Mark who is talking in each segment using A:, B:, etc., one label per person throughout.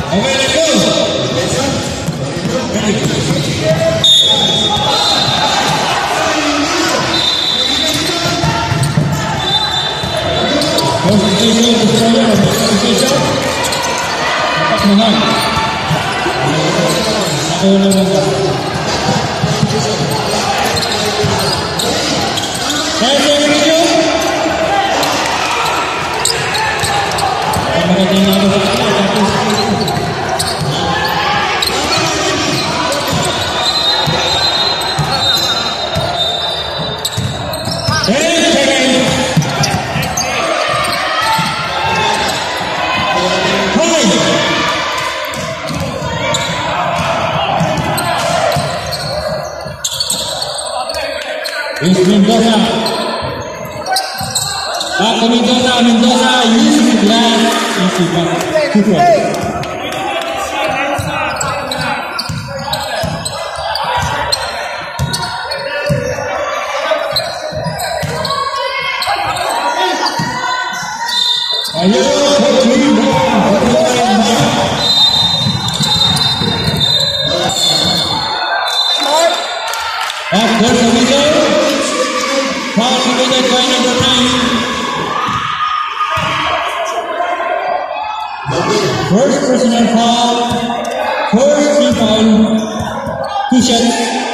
A: Mendoza, Paco Mendoza, Yusuf Glass, First personal foul, first team foul, 2 shots.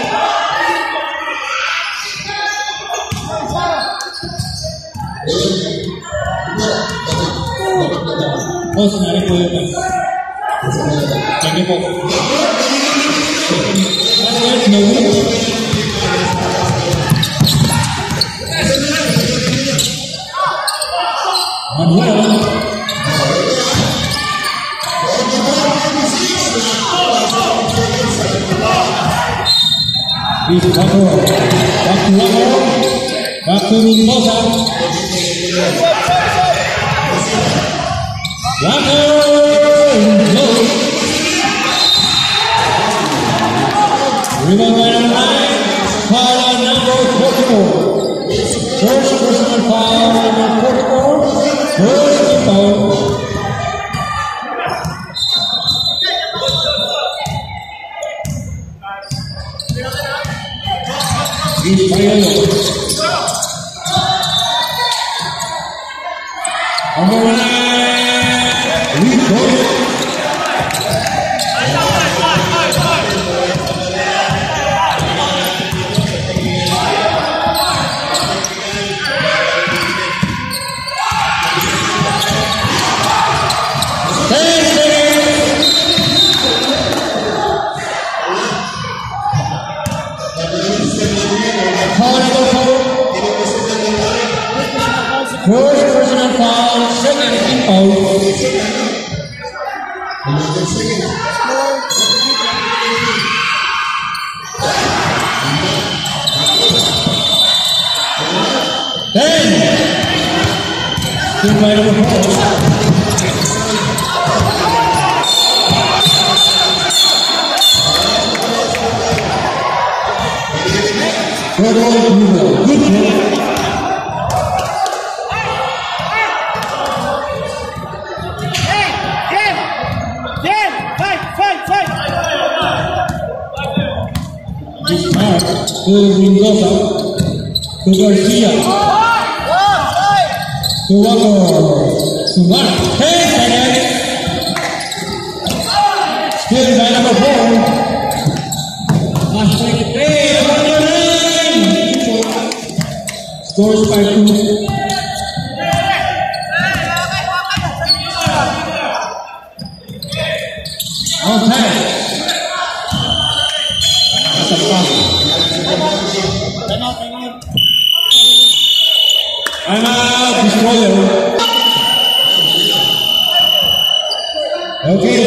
A: Oh, sebenarnya boleh kan? Jangan pok. Waktu Mendoza, rebound right on line, foul on number 44. First personal foul, number 44. First team foul. First personal foul, second team foul. Then, team by number 4. Good play. Mendoza, to Garcia, to Walker, to Mark, 10 seconds. Still by number 4. Scores by 2. Okay. That's a foul. I'm out, destroyer. Okay,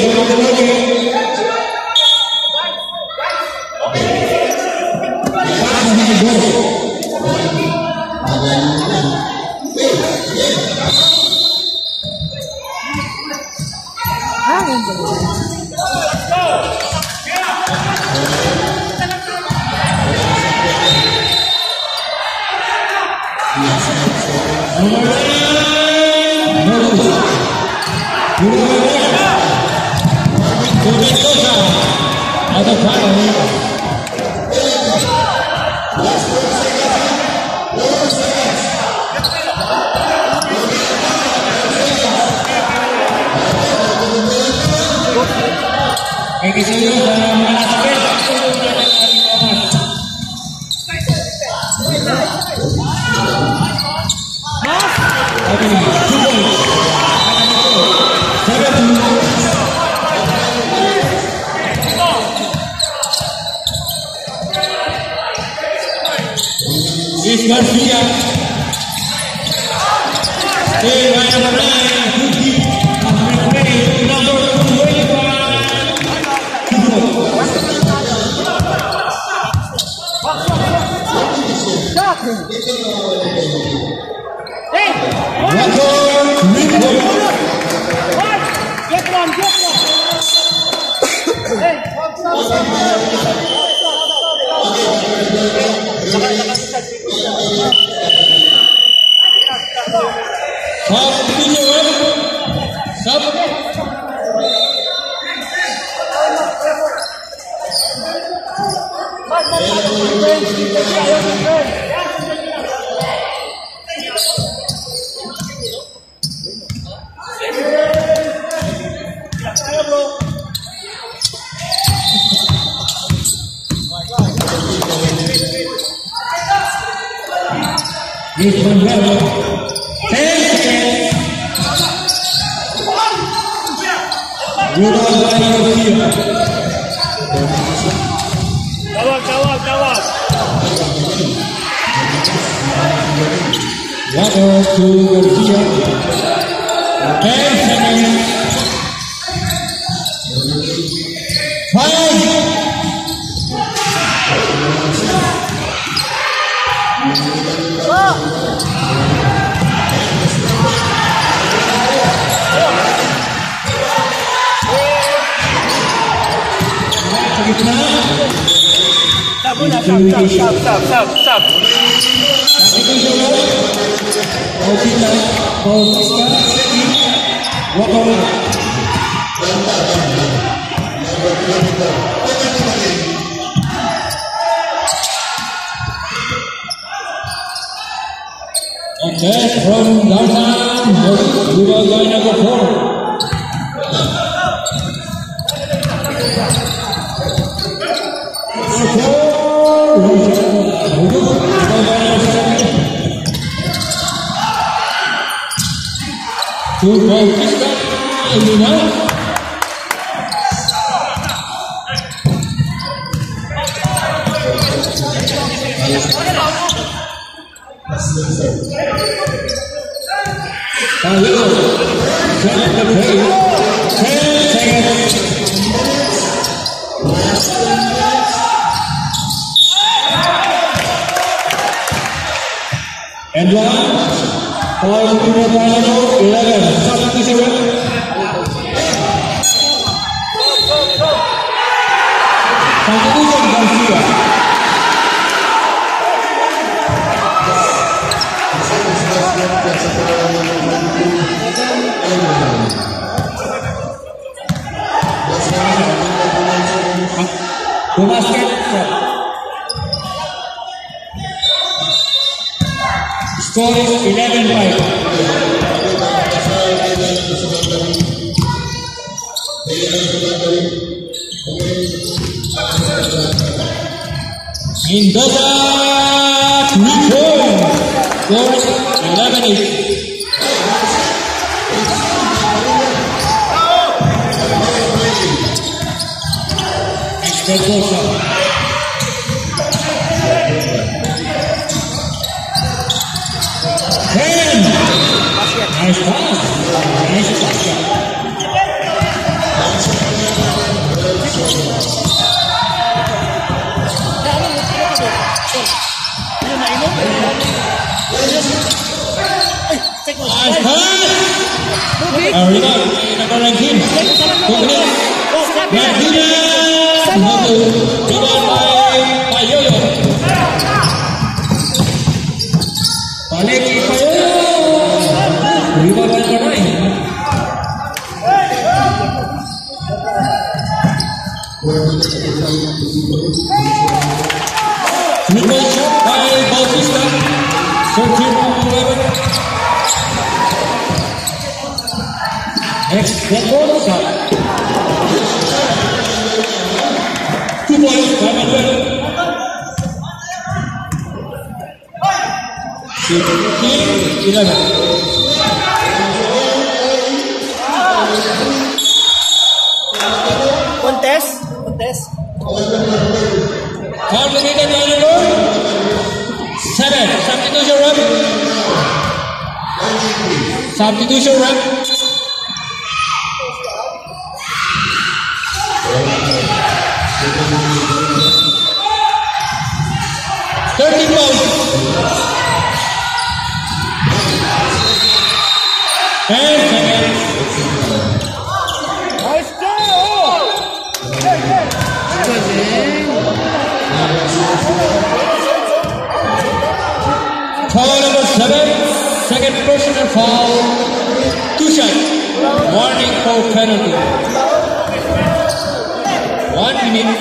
A: Mendoza atau Kano. Eki Suyo dan Mana Sabel Luis Garcia Okay, from downtown, we are going to go forward. And one, all the people 11, substitution. Substitution Garcia. The basket. Score is 11-5. Mendoza return. Score is 11-8. Expert goal shot. Nice pass. Nice pass. Arena number 19. Three-point shot by Bautista. 13-11. Next, one-point shot. 2 points by Manuel. 15-11.
B: Contest.
A: Completed by number 7. Substitution rep. Substitution rep. Points. 10 seconds.
B: Nice job.
A: Foul number 7. Second personal foul. 2 shots. Warning for penalty. 1 minute.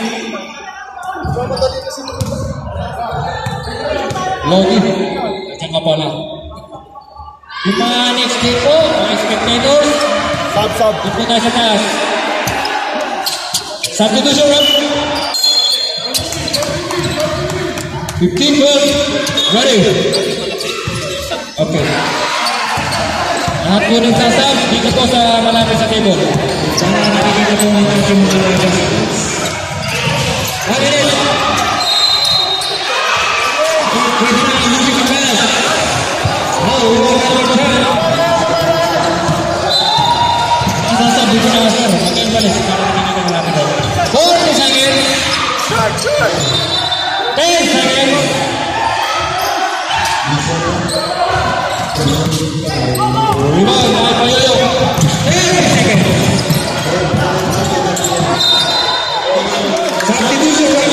A: Login. Diyan ka pala. Yung mga next day po, mga spectators,
B: Sub.
A: doon po tayo sa taas. Substitution rep. 15-12. Ready. Okay. Lahat po nagsasab, dito po sa malapit sa table. Sana nakikita po ng ating mga adjustments. 1 minute. Pwede na ang music ng band. Oh, we will have our turn. Nasasab dito na sir. Magayon balik para nakikita ng malapit doon. 40 seconds. 10 seconds. Rebound by Payoyo. 10 seconds. Substitution rep.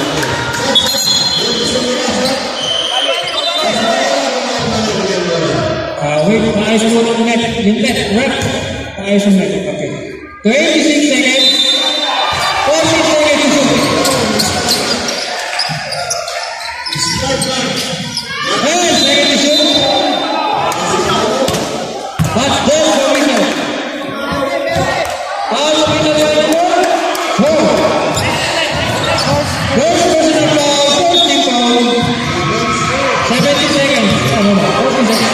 A: Wait, paayos mo ng net. Yung net, rep. Paayos ng net. Okay. 26 seconds. 40 seconds to shoot. 10 seconds to shoot. But ball for winner. Foul winner by number 4. First personal foul, 14 foul. 70 seconds. 14 seconds.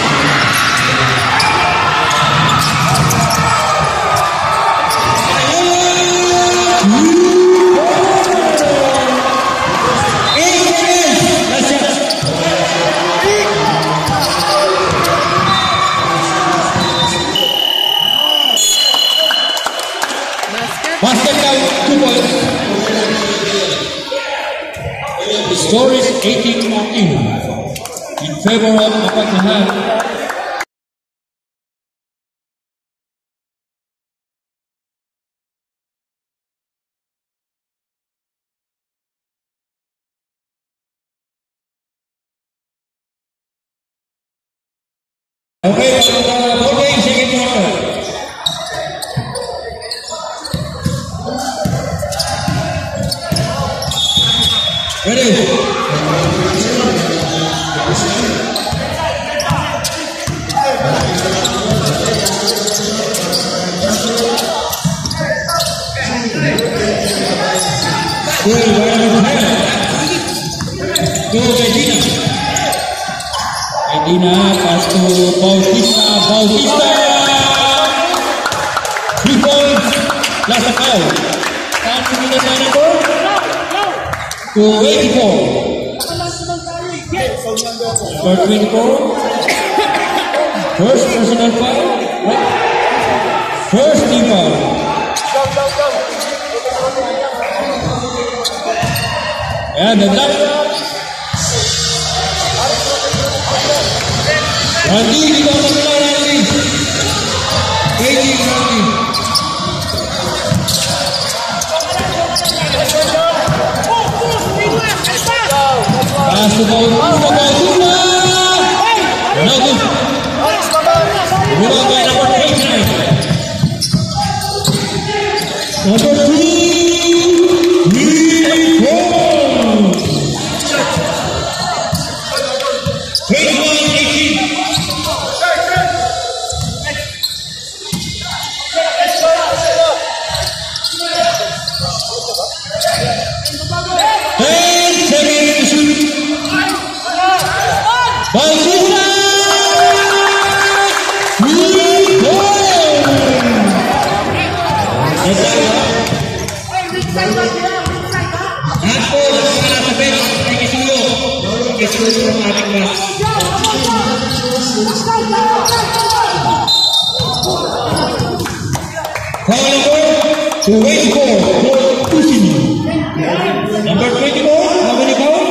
A: Basket count 2 points. The score is 18-14 in favor of Mapagmahal. Okay, ball game, second quarter. Ready? Good, go Medina. Medina pass to Bautista. 3 points. Last foul. Time to be the number. To 84. For 24. First personal foul. First team foul. And the last. Randy, di ba kapila Randy? 18 Randy. Pass to Bautista. No good. Rebound by number 89. Number 3. Number 24, how many pounds?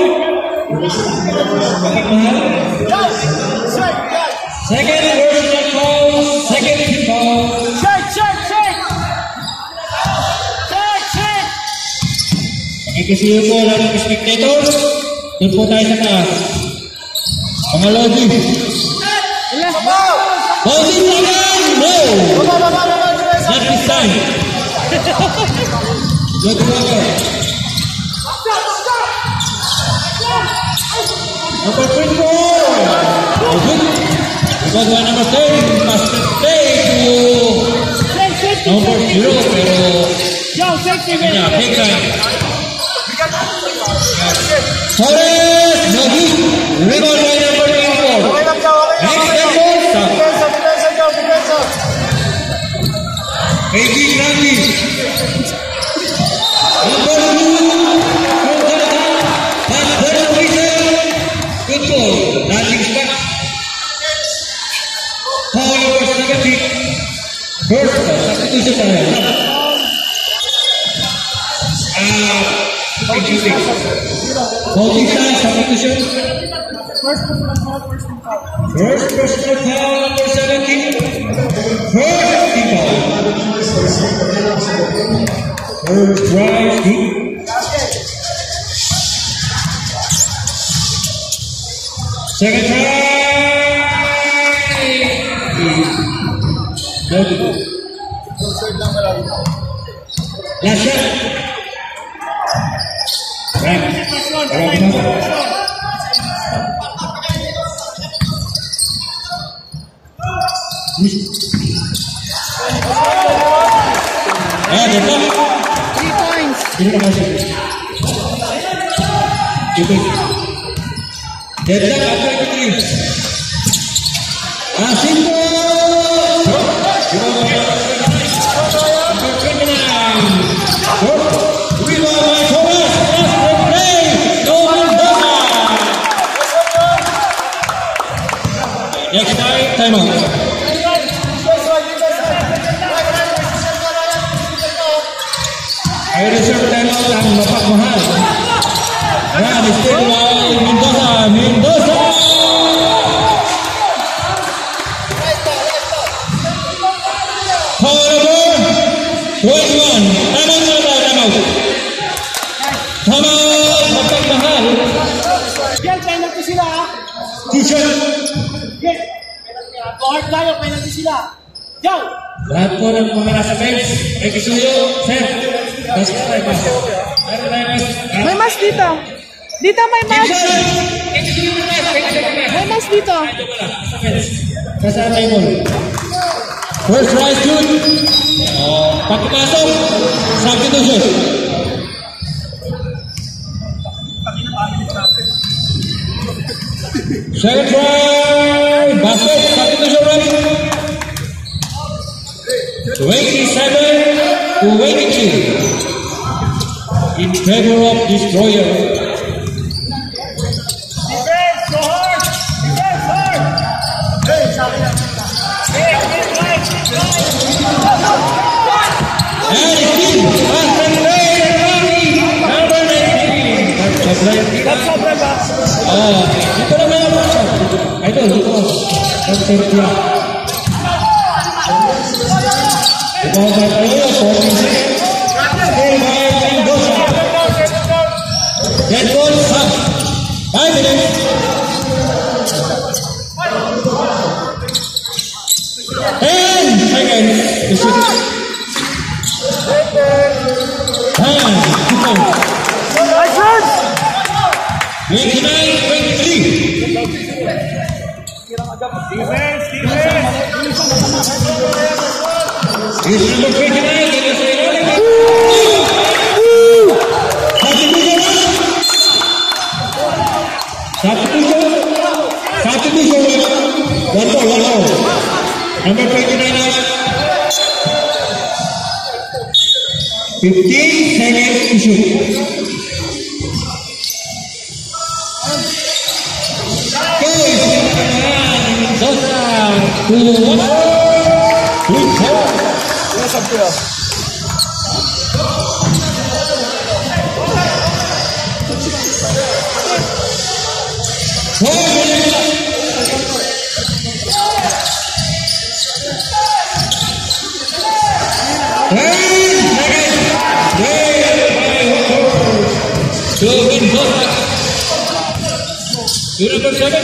A: Second personal foul, second team foul. Check. Pakikisuyo po lang ng spectators. Doon po tayo sa taas. Mga lodi. Ballsing again! No! Not this time. Good work. Number 24. Good. Because one number 10 must stay to number 0. Pero kanya, big time. Torres, Nagi, rebound by number 24. Next effort, stop. Baby Grandi. Number 2, good ball, landing spot. Foul number 17. First, substitution tayo. Ballsing time, substitution. First personal foul number 17. First team foul. First drive, deep. Second try. Last shot. Right. Deadlock.
B: 3 points.
A: Deadlock after 3. Simple. Next time out. Ay reserve time out ang mapagmahal. Yan, mistake by Mendoza. Foul number 21. Time out. Mapagmahal.
B: Yan, penalty sila ha.
A: T-shirt.
B: Yes. Guard tayo, penalty sila. Go!
A: Lahat po ng mga nasa bench, ay kisuyo, sir. Mas ka tayo, mas.
C: May mas dito. Dito may mas. May mas dito.
A: Kasama yung ball. First rise, shoot. Pagkipasok, substitution. Second try, basket, substitution running. 27 to 22 in favor of Destroyer.
B: Defense, go hard! Defense, hard!
A: And Kim, number 19. Ito naman ang mga. Ito. Tertia. Ito ang mga tayo, 14 seconds. Stay by Mendoza. Get goal, stop. 5 minutes. And seconds. And 2 points. 29-23.
B: Defense!
A: Here's number 29. Give us a running back. Substitution. One more. Number 29 out. 15 seconds to shoot. Mendoza. 2-1. Good call.
B: Yes, up there.
A: Number 17.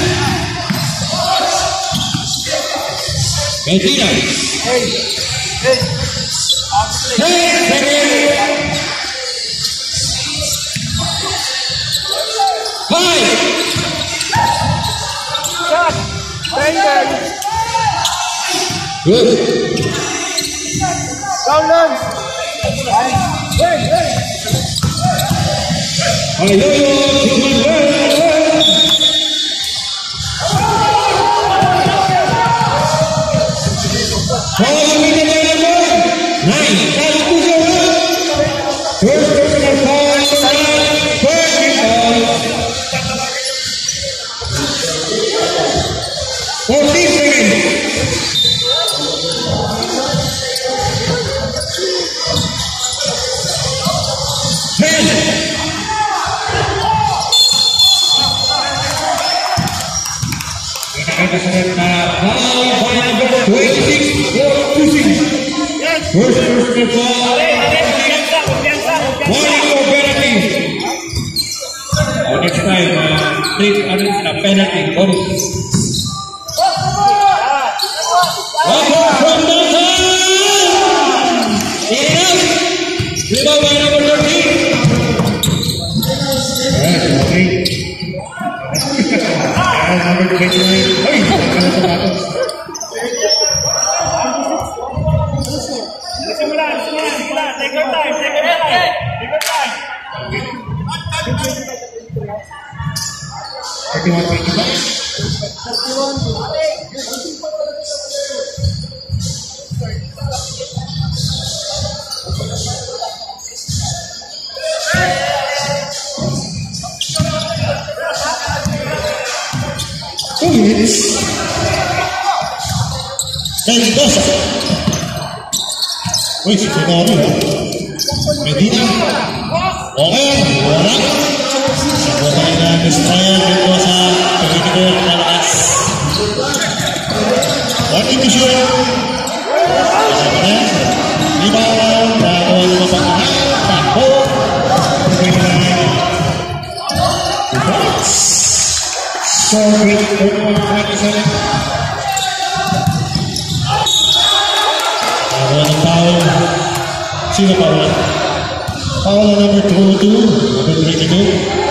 A: Medina.
B: Hey.
A: 10 seconds. 5.
B: Shot. Triangle.
A: Good.
B: Down lance. Hey.
A: Ayoyo, human world. Following the number 9, that's first personal foul, first foul. 14 seconds. First personal foul. Warning for penalty. Next time, take a penalty. Bonus. One more from the side. Enough. Rebound by number 13. Number 29.
B: Take your time.
A: Mendoza. Uy, si se va arriba. Medina. Okay, wala. Sabotay na destroyer Mendoza. Pagkikito ang malakas. 1 to shoot. Rebound. Bawal mapangahan. Takbo. 29. Points. Score with 31-27. Foul. Sino foul? Foul number 22, number 22.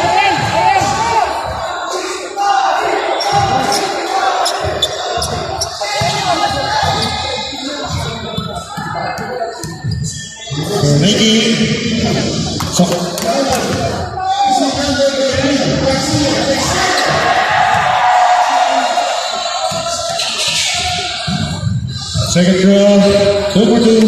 A: Nike. Second draw, 2 for 2.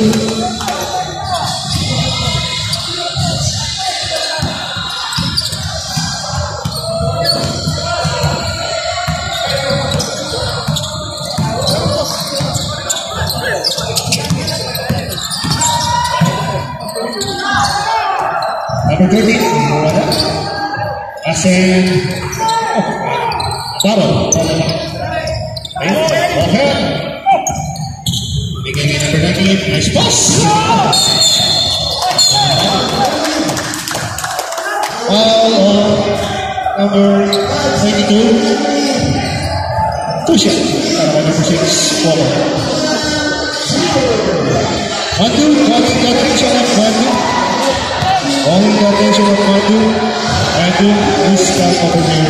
A: Number 30, Asen Baro. Okay. Beginning number 98, nice pass. Foul on number 92, Tusha. Number 6, Waller. 1-2, calling the attention of 1-2. Calling the attention of 1-2. 1-2, please come over here.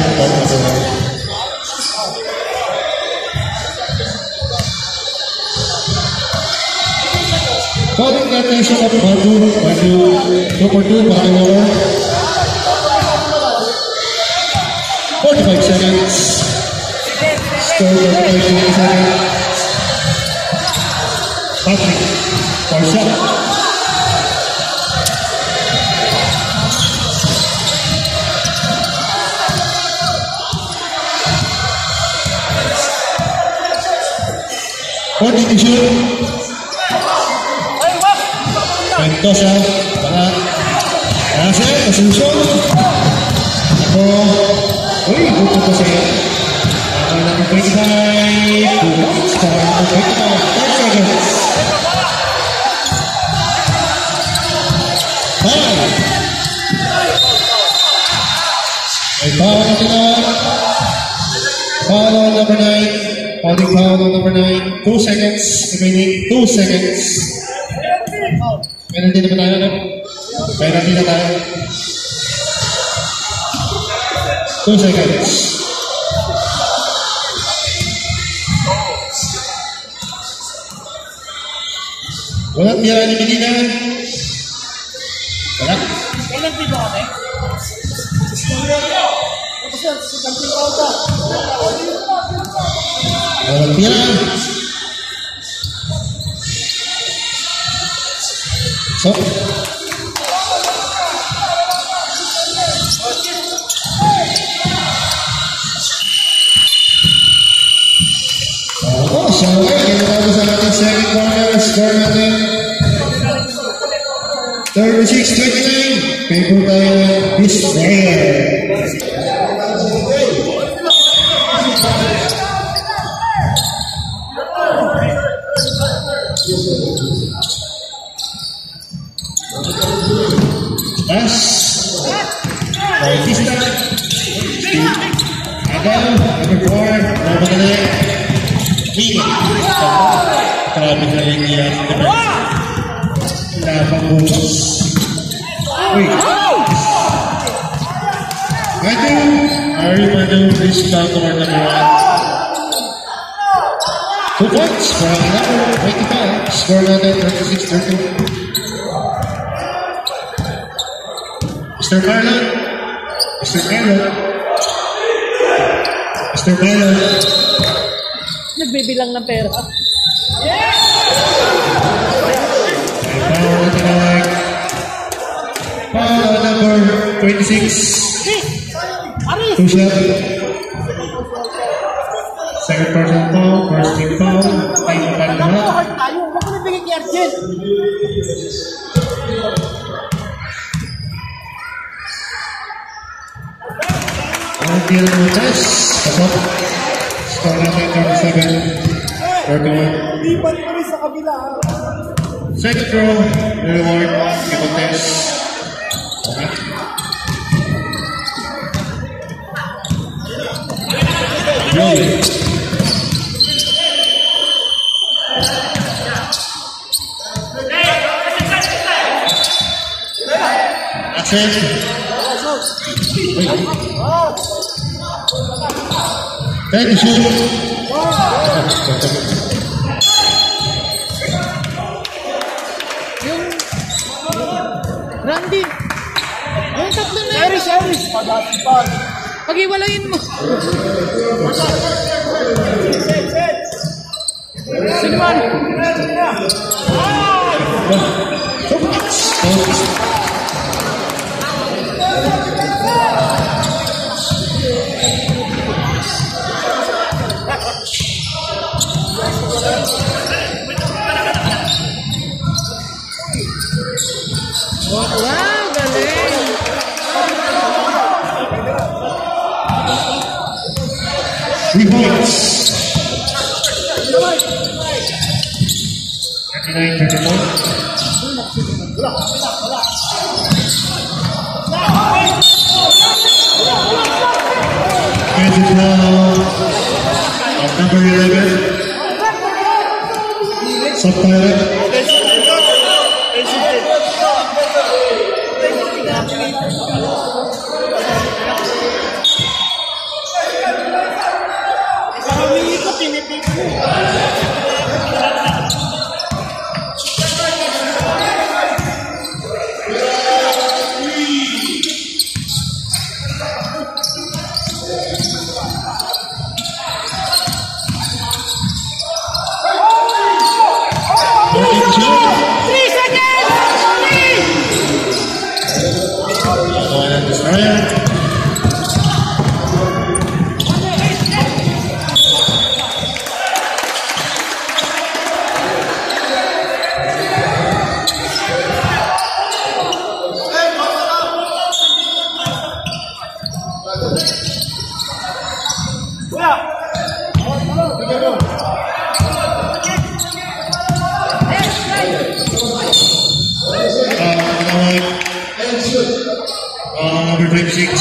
A: Calling the attention of 1-2. 2 for 2, Waller. 45 seconds. Score 45 seconds. Patrick. For shot. Pwede to shoot. Mendoza. Baka. Kasi, kasusyon. Ako. Uy, buto ko siya. Number 25. 2 points. Para number 25. 5 seconds. 5. May foul na tinawag. Foul on number 9. Holding foul on number 9. 2 seconds remaining. 2 seconds. Penalty na ba tayo? No? Penalty na tayo. 2 seconds. Walang tira ni Medina. Wala.
B: Penalty ba kami?
A: Walang tira. So, so okay, kita sa ating second quarter. Score natin 36-29. Favor tayo Destroyer. Pass. Bautista. Agaw. Number 4. Nabagalay. Mika. Grabe na yung iyan. Lapang bukas. Wait. Madu. Ari Madu. Please count over number 1. 2 points from number 25. Score natin 36-30. Mr. Carlon. Mr. Carlon. Mr. Carlon.
C: Nagbibilang ng pera.
A: Power na tinawag. Power number 26. 2 shot. Second person foul. First team foul. Time pa rin naman.
B: Tayo, huwag ko nabigay kay Arjen.
A: Ang tira ng test. Pasok. Score natin 37-31.
B: Liban ko rin sa kabila.
A: Second row. Reward. Give test. Okay. Rolling. Access. Thank you, shoot.
C: Yung Randy. Yung tatlo na yun.
B: Iris. Pag-atipag.
C: Pag-iwalayin mo. Sinman. Wow, galing.
A: 3 points. 39-34. And now, number 11. Subtitle. destroyer. Number 26.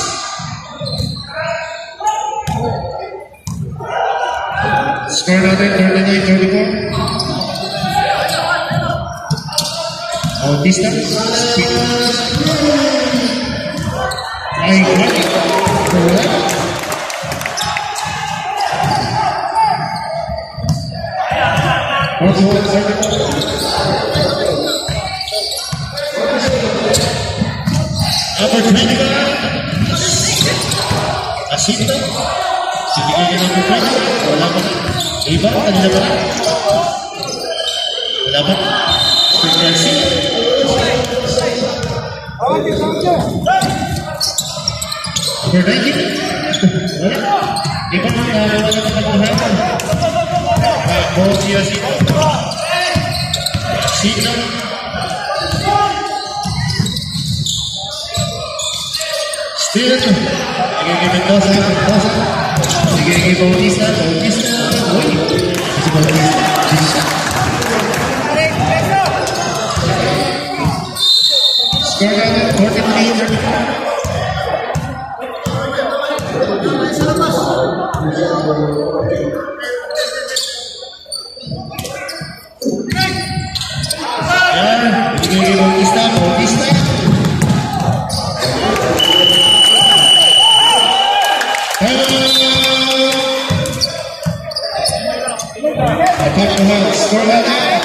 A: Score natin 39-34. Bautista. Ay, Number 21. Asinto. Sibigay niya number 20. Wala pa. Iba, kanina ba? Wala pa. Mr. Garcia. Number 19. Wala. Iba na wala na pagkakuhan. Both si Asinto. Asinto. Still, nagiging Mendoza. Nagiging Bautista. Uy, si Bautista. Score natin, 43-34. Yan, nagiging Bautista. Score natin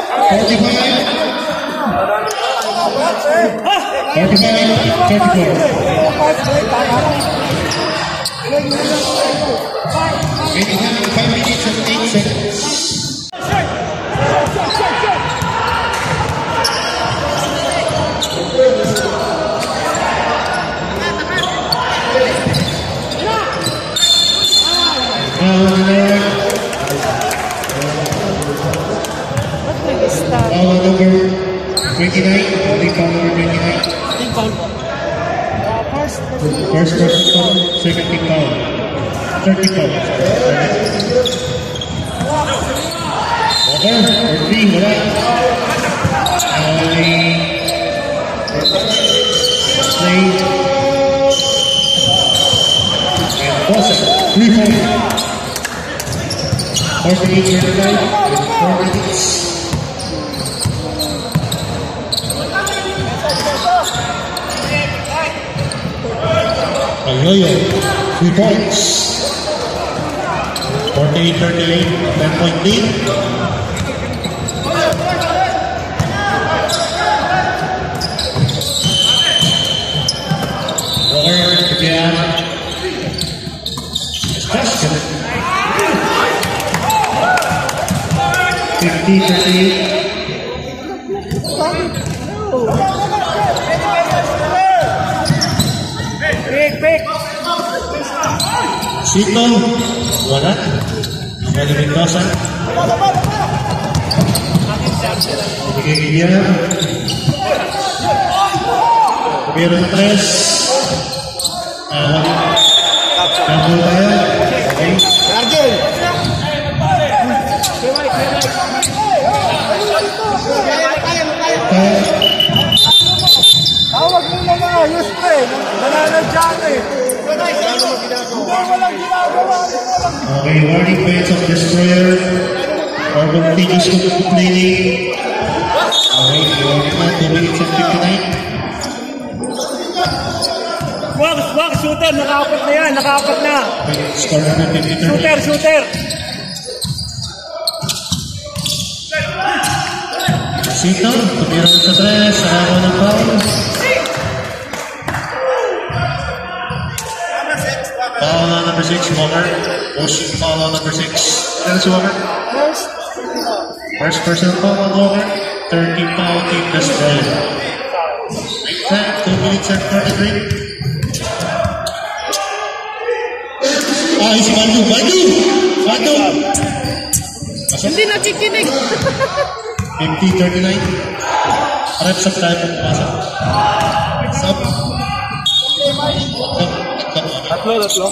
A: 5 minutes and 8 seconds. Foul number 29. Only foul number 29. First person foul, second team foul. Third team foul. Water, or 3, wala. Play. And Bosa, 3 point. 48-35, 4 minutes. Ayoyo, 3 points. 48-38, 10-point lead. Walker, again. Justin. 50-38. Sito, wala. Wala Mendoza. Bigay Meron na 3. Kabul tayo. Okay.
B: Argel! Tawag mo na mga ayos pa eh. Nananadyan eh.
A: Okay, warning points of destroyer. Or continues complaining. Okay, warning na 2 minutes and 59.
B: Wag, shooter, nakaapat na yan, nakaapat na.
A: Score na 50-30.
B: Shooter.
A: Sito, tumira sa 3, sarado ng foul. Foul on number 6, Walker. Push foul on number 6. That's Walker. First person foul on Walker. 30 foul team destroyed. Time, 2 minutes and 43. Si Mandu. Mandu!
C: Hindi nakikinig.
A: 50-39. Rep sub tayo pag pumasok. Sub.
B: Tatlo.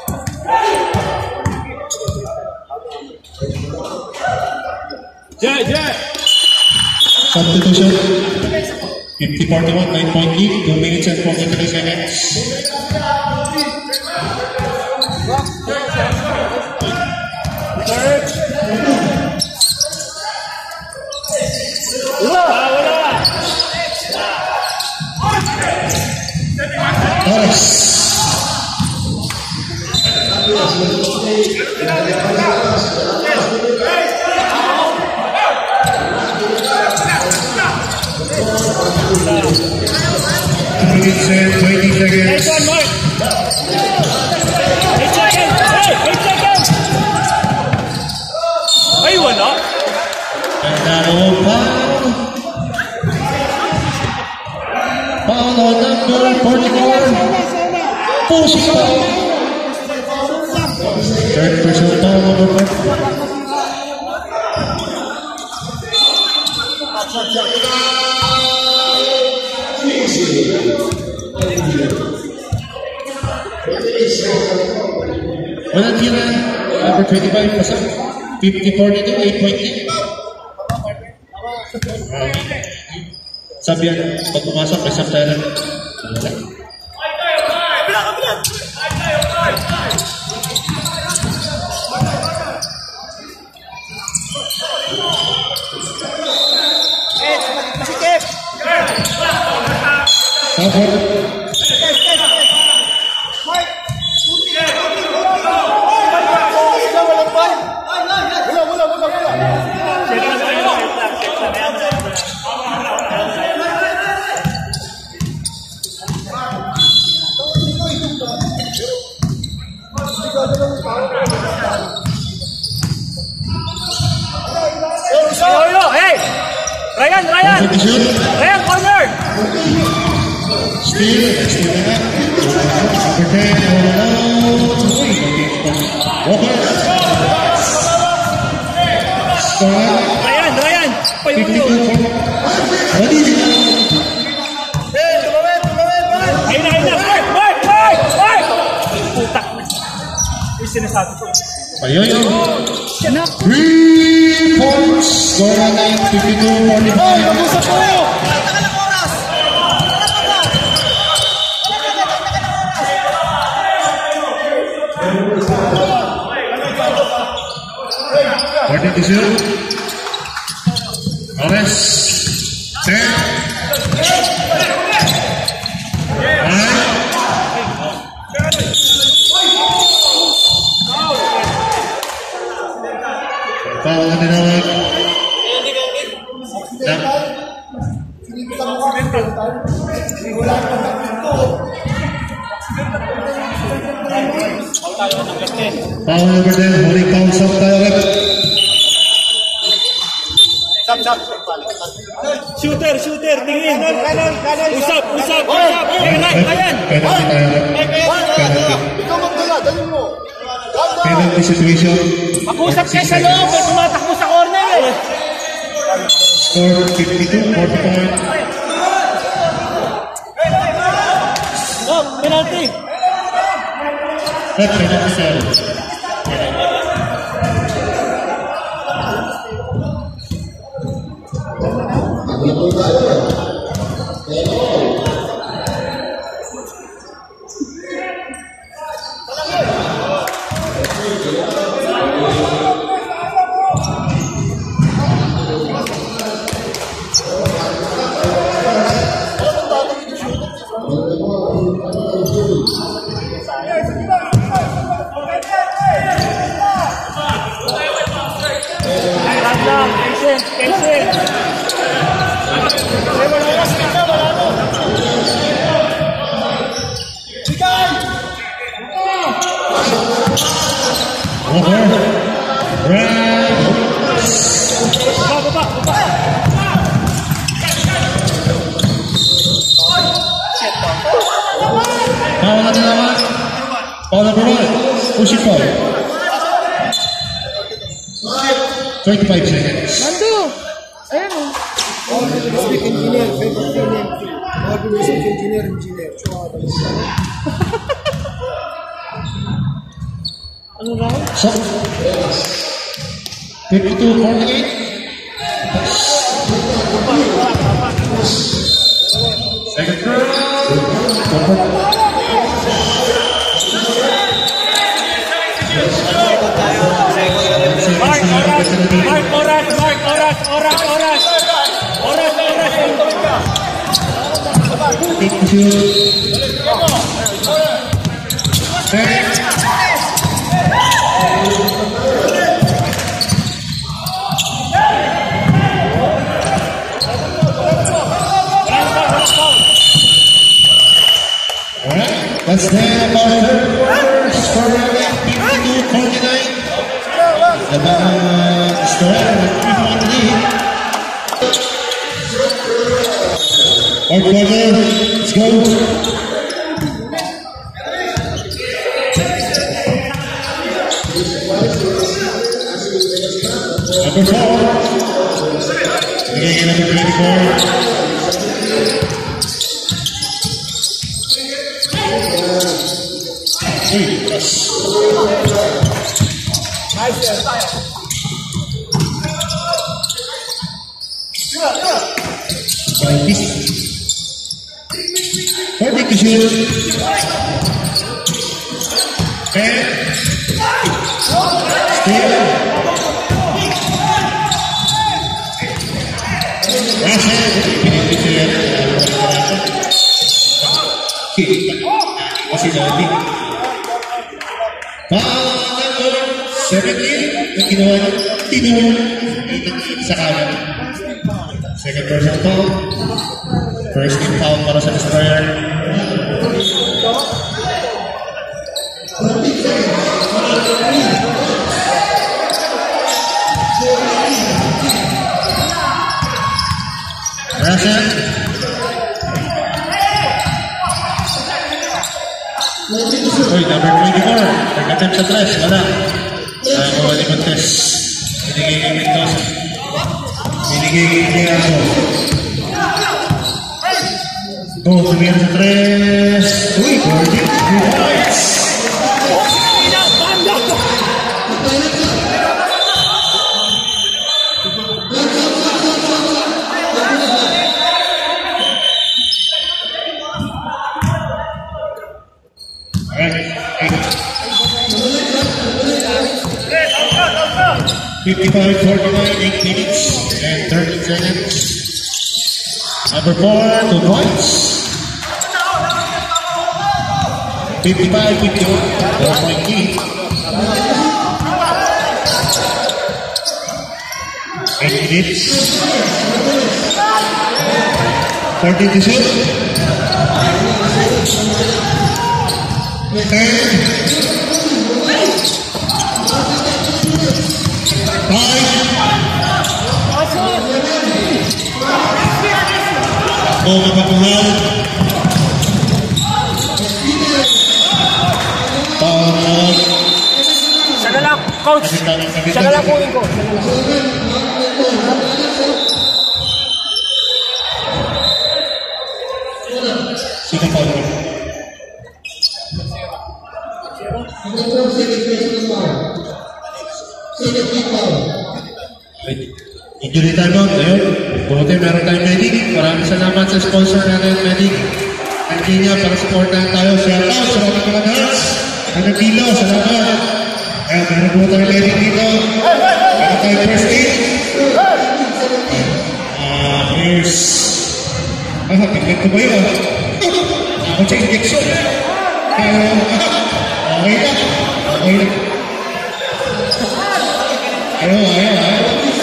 B: Jay!
A: Substitution. 50-41, 9-point lead, 2 minutes and 43 seconds. Minutes and 20 seconds.
B: 8 seconds! Ay, wala.
A: And now foul on number 44. Pushing foul. Third personal foul number 4. Wala tira, number 25 pasok. 50-42, 8-point lead. Sabi yan, pag pumasok, may sub tayo lang.
B: Hey! Ryan! Ryan, corner!
A: Steal na nga. Number 10, Walker. Score.
B: Ryan! Payuyo!
A: 52-4. Ready?
B: Ayun na! Mark! Putak na. Yung sinasabi ko.
A: Payoyo. 3 points. Score na 9, 52-45.
B: Nabusap ko!
A: Martin Tisil. Alves. 10. 9. Foul na tinawag. Foul number 10. Holding foul sub tayo ulit.
B: Shooter, tingin. Usap. Ryan.
A: Penalty tayo ulit. Penalty situation.
B: Mag-usap kayo sa loob. May tumatakbo sa corner eh.
A: Score 52-45.
B: Penalty.
A: Penalty tayo. Foul number 1. Pushing Passing ball. 35 seconds.
C: Nando! Ayan o.
D: Music engineer, favorite name. Hobby music engineer.
C: Ano ba?
A: So, 52-48. Second round. Take the shoot. That's the first score of 52-49. The score with 3-1 lead. Fourth quarter, let's go. Number 4. Again, number 24. Yes. Perfect to shoot. And still. Masih jadi. Number 17 ang ginawa niya, tinulong sa kanan. Second personal foul. First team foul para sa destroyer. Russian. Uy, number 24. Nag-attempt sa tres. Wala. Nakakuha ni Montes. Binigay kay Mendoza. Binigay kay Diego. Tumingin sa tres. Uy, 42 points. $55-49, 8 minutes and 13 seconds. Number 4, 2 points. 55-51, 4-point lead. 8 minutes. 14 to shoot. Oh, kapatuhan. Tawag.
B: Siya na lang, coach. Siya na lang kunin ko.
A: Sino pa ulit? Injury time out ngayon. Buti meron tayong medic. Maraming salamat sa sponsor natin, medic. Ang Kenya para supportahan tayo. Shout out sa mga mga nurse. Ang Pilo, salamat. Kaya meron po tayong medic dito. Meron tayong first aid. Here's... tignan ko ba yun? Ako sa injection. Okay na. Okay na. Ayaw.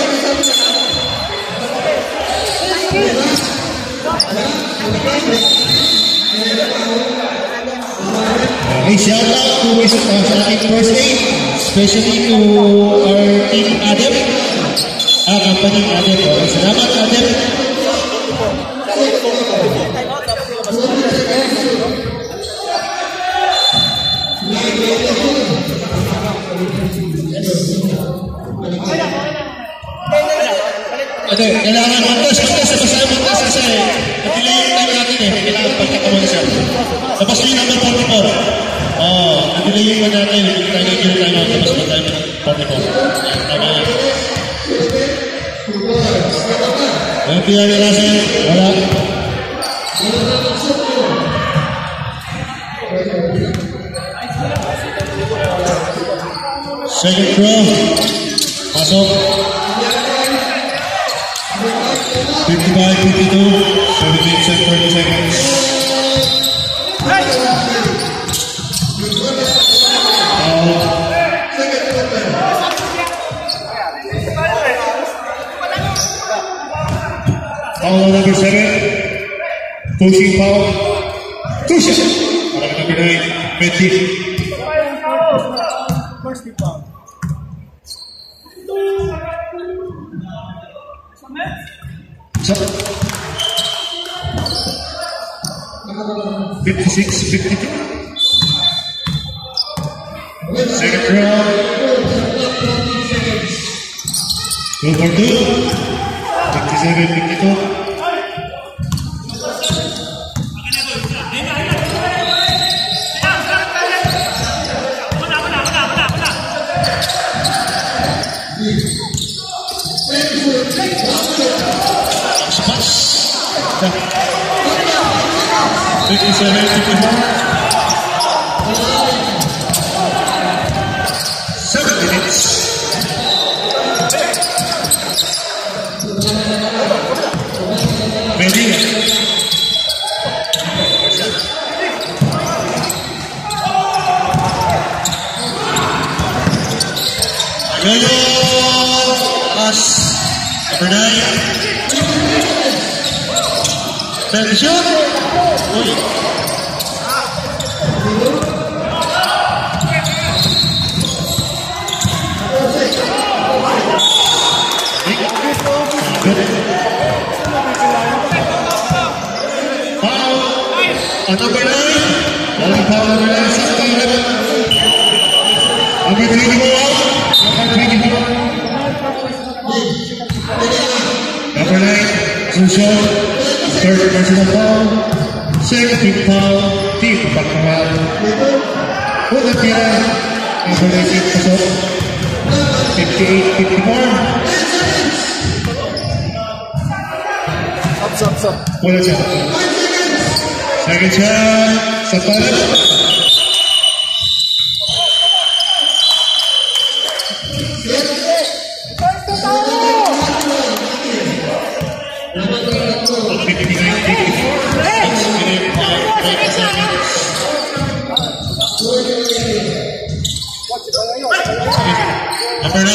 A: Okay, shout out to sa ating first aid, especially to our team Adep, company Adep. Salamat Adep. Ate, kailangan mantas sa pasaya mantas kasi napili yung time natin eh. Kailangan pagkakaman siya. Tapos yung number 44. Napili yung natin. Tayo na yung time out. Tapos matay mo 44. Tama yan. Ang piyari Russell, wala. Second throw. Pasok. 55-52. 7 minutes and 30 seconds. Foul number 7. Pushing foul. Two shots. Para number 9. Petty.
B: First foul.
A: 56-52. Second round. 2 for 2. 57-52. Number 9. Second shot. Foul. Number 9. Only foul number 9. 16-11. Number 3 to go out. Number 9, Susho, third personal foul, second team foul, team back-to-back. Unang tira, number 19, pasok, 58-54.
D: Up.
A: Wala siya. Second shot, sa talas. Number 9,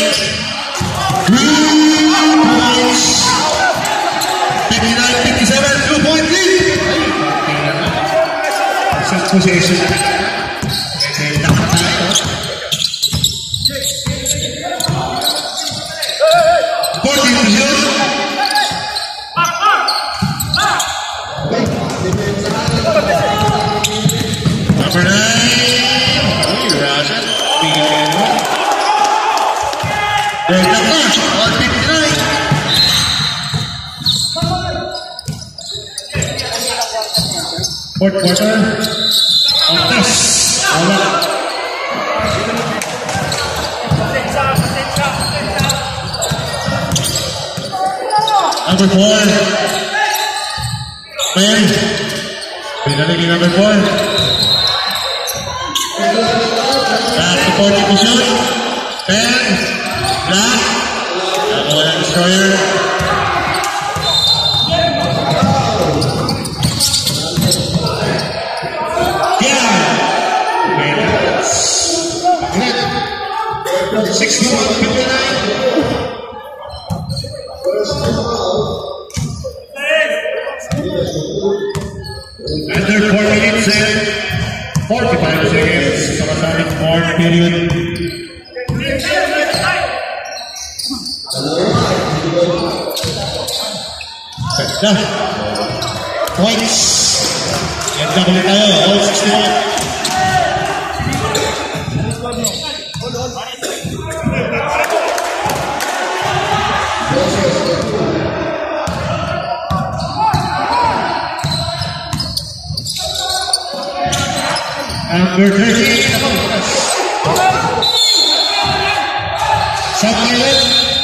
A: points. 59-57, 2-point lead. Set possession. 14 to shoot. Number 9, there's the punch, 159. Fourth quarter. Antas. Wala. Number 4. Pen. Pinalagi number 4. That's the 40 to shoot. Pen. Black. Nakuha ng destroyer. Yeah. 61-59. Under 4 minutes and 45 seconds. Sumasabing fourth period. Ganda. Points. Ganda ulit tayo. All 61. Number 13. Shot Island.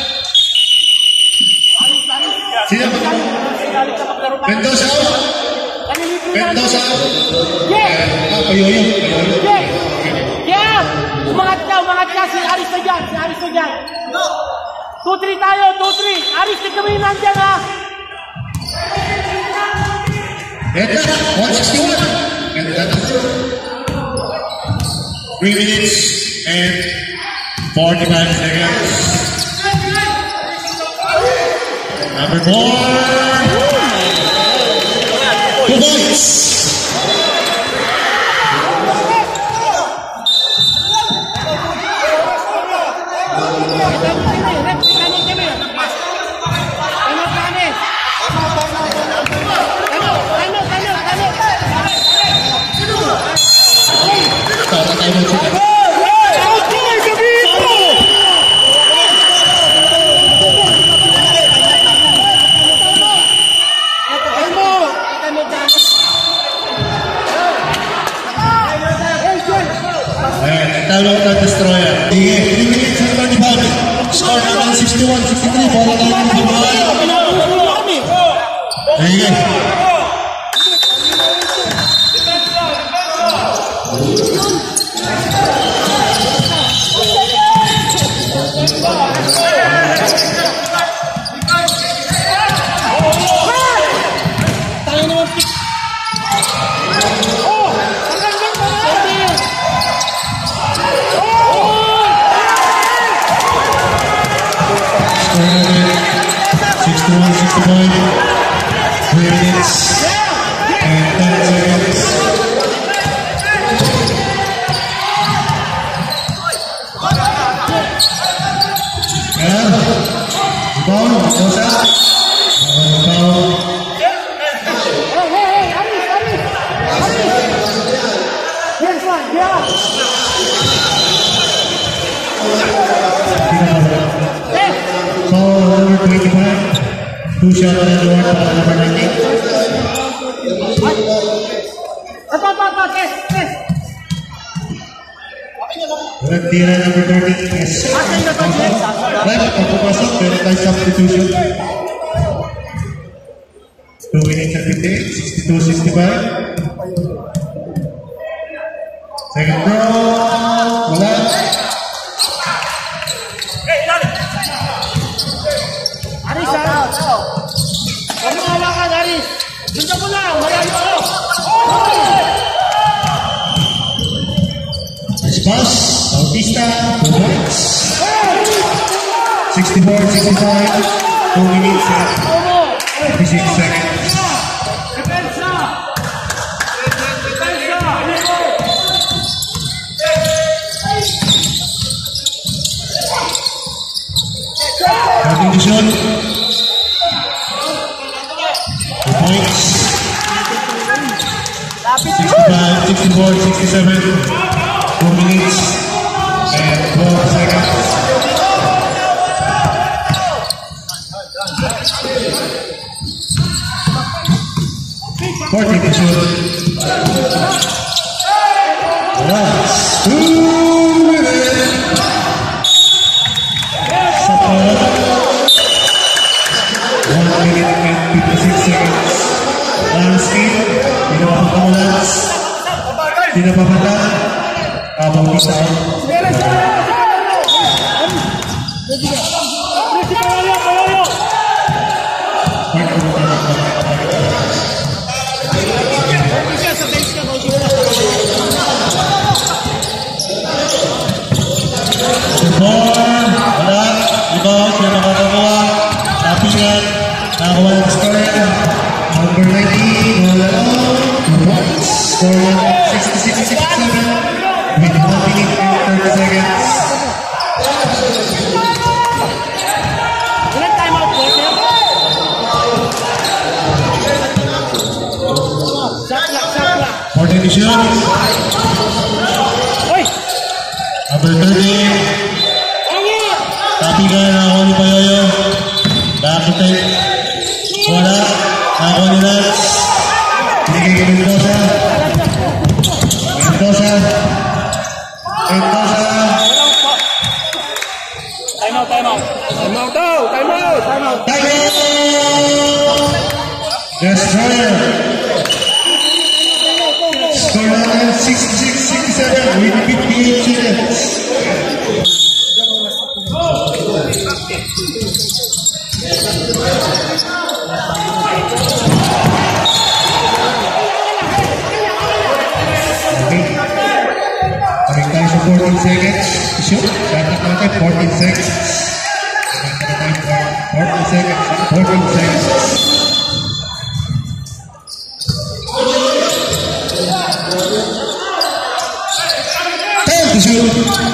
A: Sino? Mendoza out. Mendoza out. Payoyo.
B: Yeah! Umangat ka. Si Aris na dyan. 2-3 tayo, 2-3. Aris, tignan mo yung nandyan, ha?
A: Ito, 161. And that's 3 minutes and 45 seconds. Number 4. 2 points. Destroyer. 3 minutes and 35. Score naman 61-63. Bola tayo ng Bimay. Sige. Tira number 13 is pagpapasok, pero tayo substitution. 2 minutes and 58, 62-65. Second row, wala.
B: Aris, huwag mo hawakan, Aris. Sundan mo lang, malayo ko.
A: Nice pass. Bautista, 2 points. 64-65, 2 minutes and 56 seconds. Starting the shot. 2 points. 65-64-67, 2 minutes and 12 seconds. Fourteen to shoot. Last 2 minutes. Support. 1 minute and 56 seconds. Last team. Tidak apa-apa. Bautista out. Wala, rebound, siya nakakakuha. Tapingan, nakakuha ng score. Number 19, wala. 2 points. Score 66-67 with 1 minute and 30 seconds.
B: Ilan time out, Walter? Sakla.
A: 14 to shoot. Number 30. Tapingan, nakakuha ni Payoyo.
E: Rotate. Wala. Nakakuha ni Lance. Binigay kay Mendoza. Mendoza. Mendoza.
B: Time out, time out.
C: Time out daw! Time out! Time out!
E: Time out! Destroyer. Score natin 66-67 with 58 seconds. Balik tayo sa 14 seconds. Shoot. Dapat natin 14 seconds. 14 seconds. 14 seconds. Time to shoot.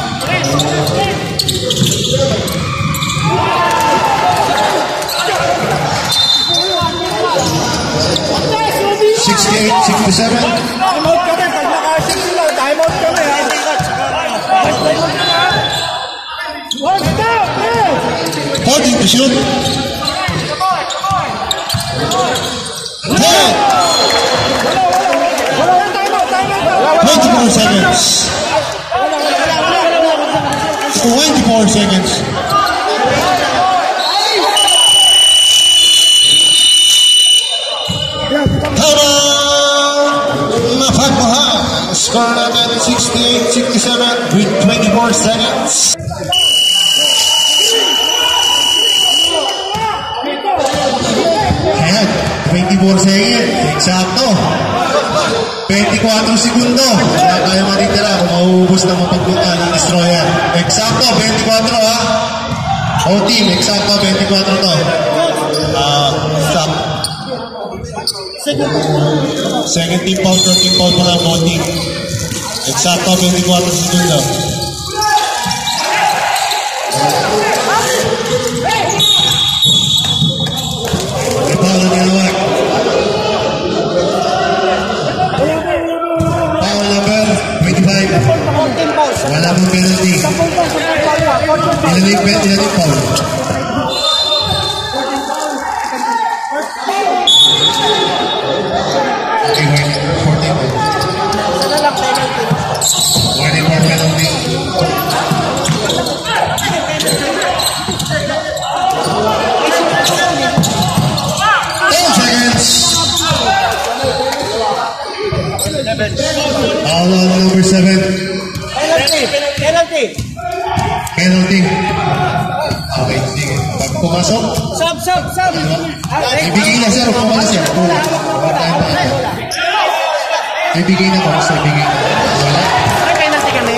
E: 68-67.
D: Time out kami. Pag naka-ship sila, time out kami. One stop!
E: 14 to shoot. 10. 24 seconds. 24 seconds. Score natin 68-67 with 24 seconds. Ayan, 24 seconds. Eksakto. 24 segundo. Wala tayo matitira kung mauubos na mapagpunta ng destroyer. Eksakto, 24 ha. O team, eksakto, 24 to. Stop. Second team foul, third team foul pa lang, no team. Eksakto, 24 segundo. Foul na tinawag. Foul number 25. Wala mong penalty. Ilalig foul. Okay, wait. 14. Waiting for penalty. 10 seconds. Foul on number 7.
B: Penalty.
E: Penalty. Okay, sige. Pag pumasok,
B: Sub.
E: ibigay na sir. Pumala sir. Ibigay na ko. Basta ibigay na. Wala.
B: May penalty kami.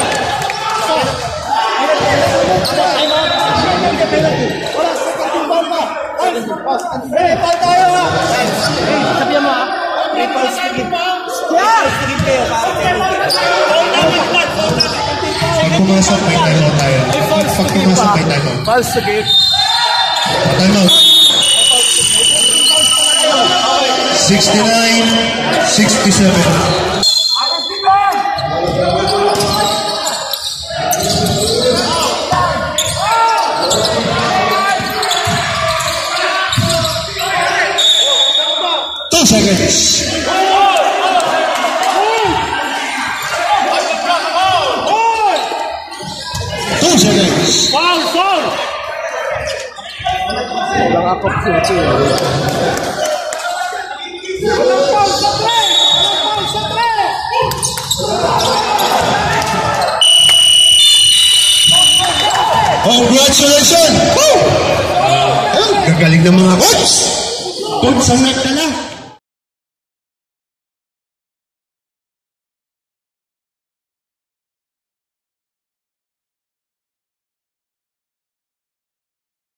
D: Ball tayo ha!
B: Sabihan mo ha. Triple skip. Skip kayo para
E: Pag pumasok, may timeout tayo. Pag pumasok, may timeout.
D: False to give.
E: Timeout. 69-67. Seconds. 2 seconds.
B: Foul.
D: Walang opportunity.
E: Congratulations! Woo! Gagaling ng mga coach! Coach, sa net ka lang.